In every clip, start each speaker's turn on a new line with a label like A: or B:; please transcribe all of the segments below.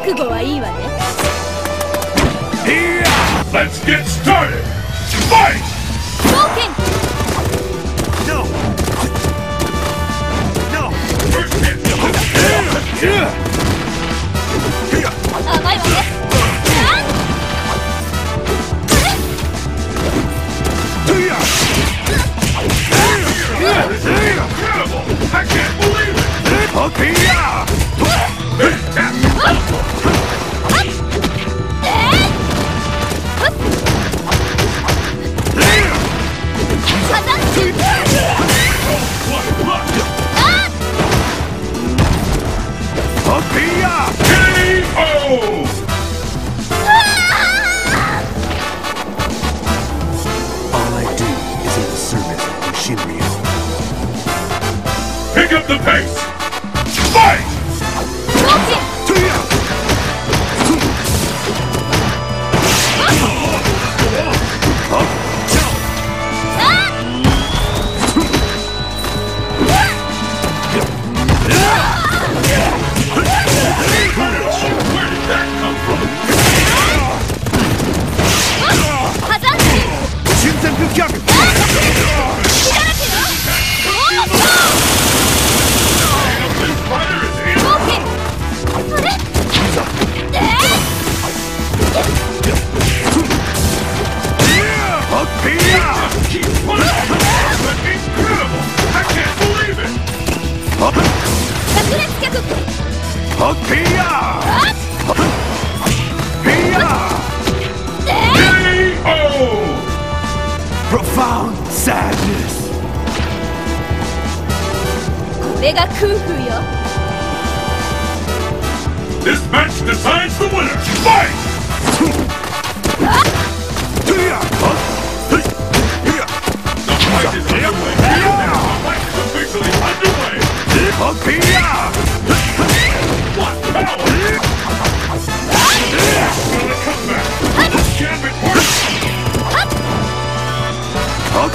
A: 悟はいいわね。
B: Let's get started! Fight!
A: Broken!
C: No! No!
B: First hit!
A: 甘いわね。
B: Incredible! I can't believe it!
C: All I do is in the service of machinery.
B: Pick up the pace! Fight!
C: Profound sadness.
A: これが空風よ。
B: This match decides the winner! Fight! The fight is underway! The fight is officially underway! What power! Gonna come back! Gambit work! I've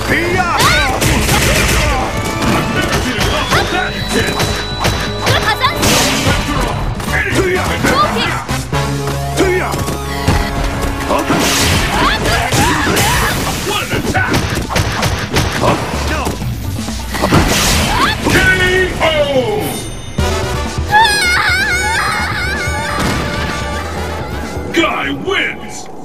B: never seen a level that intense! After all, anything can happen! What an attack!
C: No!
B: KO! Guy wins!